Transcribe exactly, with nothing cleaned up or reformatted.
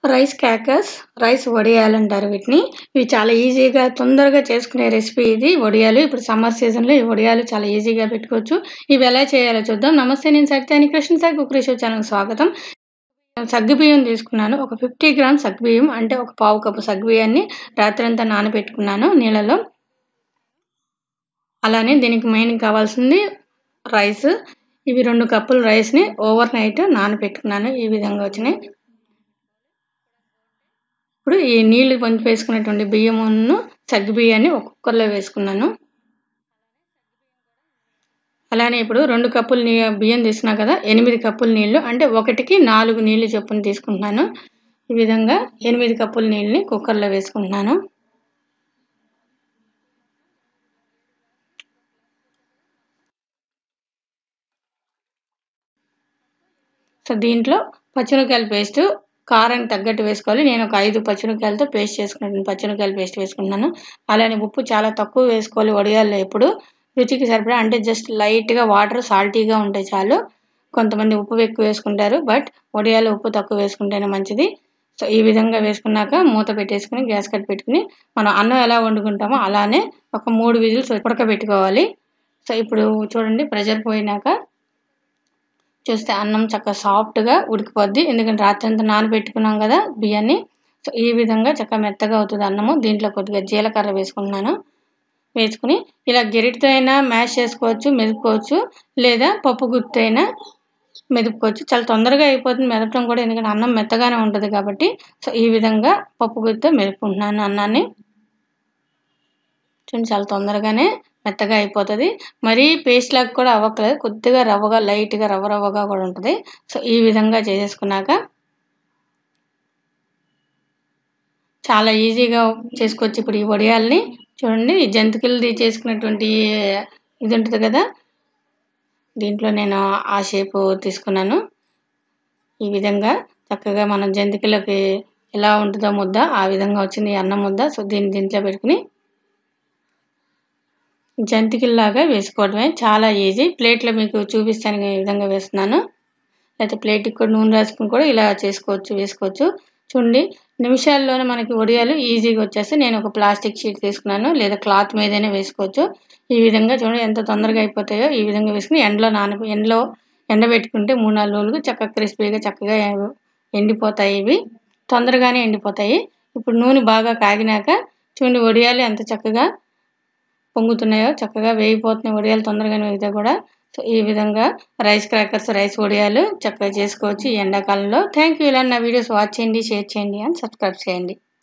Rice crackers, rice వడియాలంటారు వీటిని. ఇవి చాలా ఈజీగా, తొందరగా చేసుకునే రెసిపీ ఇది వడియాలు. ఇప్పుడు సమ్మర్ సీజన్‌లో ఈ వడియాలు చాలా ఈజీగా పెట్టుకోవచ్చు. ఇవి ఎలా చేయాలో చూద్దాం. నమస్తే, నేను సత్యాని. కృష్ణ సాయి కుకరీ షో ఛానల్‌కి స్వాగతం. సగ్గుబియ్యం తీసుకున్నాను. ఒక యాభై గ్రామ్ సగ్గుబియ్యం, అంటే ఒక పావు కప్పు సగ్గుబియ్యాన్ని రాత్రంతా నానబెట్టుకున్నాను నీళ్ళలో. అలానే దీనికి మెయిన్ కావాల్సింది రైస్. ఇవి రెండు కప్పుల రైస్‌ని ఓవర్ నైట్ నానబెట్టుకున్నాను. ఈ విధంగా వచ్చినాయి. ఇప్పుడు ఈ నీళ్లు కొంచెం వేసుకున్నటువంటి బియ్యమును సగ్గుబియ్యాన్ని ఒక కుక్కర్లో వేసుకున్నాను. అలానే ఇప్పుడు రెండు కప్పులు నీ బియ్యం తీసుకున్నా కదా, ఎనిమిది కప్పుల నీళ్లు, అంటే ఒకటికి నాలుగు నీళ్లు చొప్పున తీసుకుంటున్నాను. ఈ విధంగా ఎనిమిది కప్పుల నీళ్ళని కుక్కర్లో వేసుకుంటున్నాను. సో దీంట్లో పచ్చిమిరపకాయల పేస్ట్ కారానికి తగ్గట్టు వేసుకోవాలి. నేను ఒక ఐదు పచ్చిమిరపకాయలతో పేస్ట్ చేసుకున్నాను. పచ్చిమిరపకాయల పేస్ట్ వేసుకుంటున్నాను. అలానే ఉప్పు చాలా తక్కువ వేసుకోవాలి వడియాల్లో. ఎప్పుడు రుచికి సరిపడా, అంటే జస్ట్ లైట్గా వాటర్ సాల్టీగా ఉంటే చాలు. కొంతమంది ఉప్పు ఎక్కువ వేసుకుంటారు, బట్ వడియాల్లో ఉప్పు తక్కువ వేసుకుంటేనే మంచిది. సో ఈ విధంగా వేసుకున్నాక మూత పెట్టేసుకుని గ్యాస్ కట్ పెట్టుకుని మనం అన్నం ఎలా వండుకుంటామో అలానే ఒక మూడు విజిల్స్ ఉడకబెట్టుకోవాలి. సో ఇప్పుడు చూడండి, ప్రెషర్ పోయినాక చూస్తే అన్నం చక్కగా సాఫ్ట్గా ఉడికిపోద్ది. ఎందుకంటే రాత్రి అంతా నానబెట్టుకున్నాం కదా బియ్యాన్ని. సో ఈ విధంగా చక్కగా మెత్తగా అవుతుంది అన్నము. దీంట్లో కొద్దిగా జీలకర్ర వేసుకుంటున్నాను. వేసుకుని ఇలా గెరిటితో అయినా మ్యాష్ చేసుకోవచ్చు, మెదుపుకోవచ్చు, లేదా పప్పు గుత్తి అయినా మెదుపుకోవచ్చు. చాలా తొందరగా అయిపోతుంది మెదపడం కూడా, ఎందుకంటే అన్నం మెత్తగానే ఉంటుంది కాబట్టి. సో ఈ విధంగా పప్పు గుత్తితో మెదుపుకుంటున్నాను అన్నాన్ని. చూడండి, చాలా తొందరగానే మెత్తగా అయిపోతుంది. మరీ పేస్ట్ లాగా కూడా అవ్వట్లేదు, కొద్దిగా రవ్వగా, లైట్గా రవ్వ రవ్వగా కూడా ఉంటుంది. సో ఈ విధంగా చేసేసుకున్నాక చాలా ఈజీగా చేసుకోవచ్చు. ఇప్పుడు ఈ వడియాల్ని చూడండి, జంతికలది చేసుకున్నటువంటి ఇది ఉంటుంది కదా, దీంట్లో నేను ఆ షేపు తీసుకున్నాను. ఈ విధంగా చక్కగా మనం జంతికలకి ఎలా ఉంటుందో ముద్ద, ఆ విధంగా వచ్చింది అన్నం ముద్ద. సో దీన్ని దీంట్లో పెట్టుకుని జంతికల్లాగా వేసుకోవడమే, చాలా ఈజీ. ప్లేట్లో మీకు చూపిస్తాను ఈ విధంగా వేస్తున్నాను. లేకపోతే ప్లేట్కి కూడా నూనె రాసుకుని కూడా ఇలా చేసుకోవచ్చు, వేసుకోవచ్చు. చూడండి, నిమిషాల్లోనే మనకి వడియాలు ఈజీగా వచ్చేస్తే నేను ఒక ప్లాస్టిక్ షీట్ తీసుకున్నాను, లేదా క్లాత్ మీదైనా వేసుకోవచ్చు. ఈ విధంగా చూడండి ఎంత తొందరగా అయిపోతాయో. ఈ విధంగా వేసుకుని ఎండలో నాన ఎండలో ఎండబెట్టుకుంటే మూడు నాలుగు రోజులకు చక్కగా క్రిస్పీగా చక్కగా ఎండిపోతాయి. ఇవి తొందరగానే ఎండిపోతాయి. ఇప్పుడు నూనె బాగా కాగినాక చూడండి, వడియాలు ఎంత చక్కగా పొంగుతున్నాయో, చక్కగా వేగిపోతున్నాయి వడియాలు, తొందరగానే వేగితే కూడా. సో ఈ విధంగా రైస్ క్రాకర్స్, రైస్ వడియాలు చక్కగా చేసుకోవచ్చు ఈ ఎండాకాలంలో. Thank you. ఇలా నా వీడియోస్ వాచ్ చేయండి, షేర్ చేయండి అండ్ సబ్స్క్రైబ్ చేయండి.